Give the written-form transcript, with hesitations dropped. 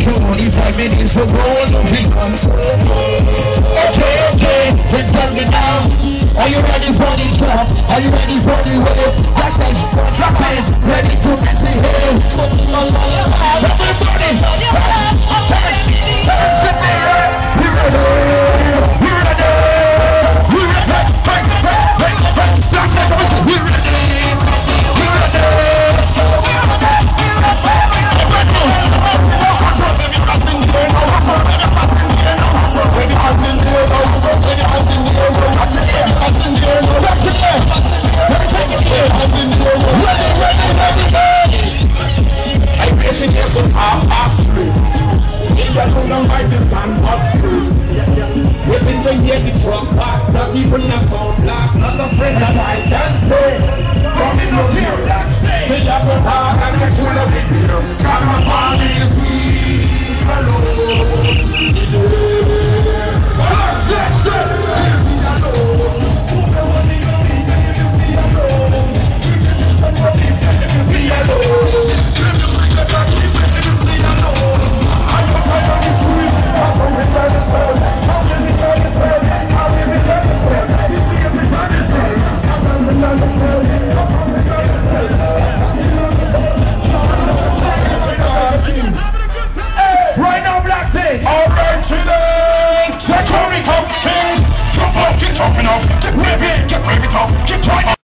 only 5 minutes for going to be concerned. Okay, then tell me now. Are you ready for the job? Are you ready for the wave? Backstage, ready to misbehave. Something on your head. Everybody, waiting to hear the truck pass, not even a sound blast, not a friend that I can say. Coming up here, that's say. Me have a dog and me full of it here. Come on, party is me alone. Shit, it's me alone. It's me alone. Right now, Black Sea. All right, children. Security, kings. Jump up, get jumping up. Get ready, top. Get right up.